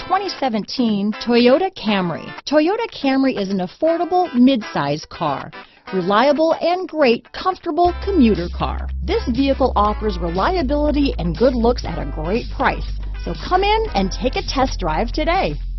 2017 Toyota Camry. Toyota Camry is an affordable midsize car. Reliable and great comfortable commuter car. This vehicle offers reliability and good looks at a great price. So come in and take a test drive today.